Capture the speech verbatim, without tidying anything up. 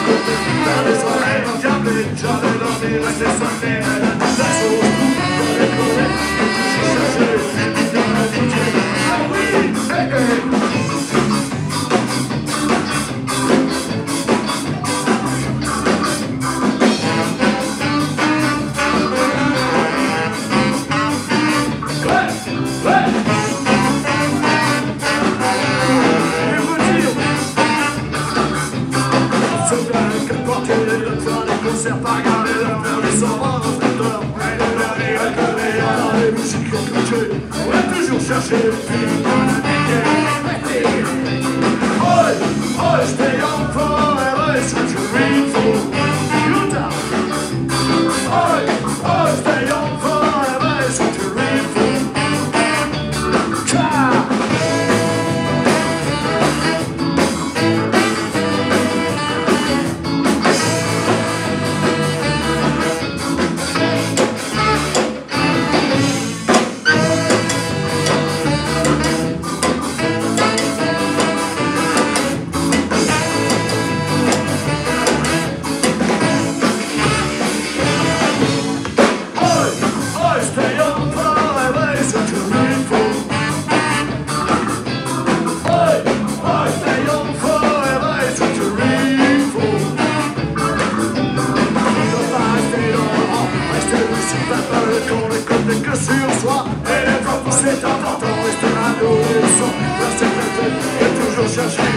côté. Dans les soirées endiablées, j'avais dormi, resté sonné. Elle a dit la chose, dans les collègues, j'ai cherché, dans la boutique. Ah oui, hé hé. Pas regarder l'heure, vers les cent vingt reflecteurs. Et les derniers alcoolés à la musique enclenchée. On a toujours cherché le film dans la niquée. Oi, oi, stay young forever, it's such a rainfall. Utah. Oi, oi, stay young forever, it's such a rainfall. Tcha! Que sur soi, et les fois c'est important, rester adolescent, la sécurité est toujours cherché.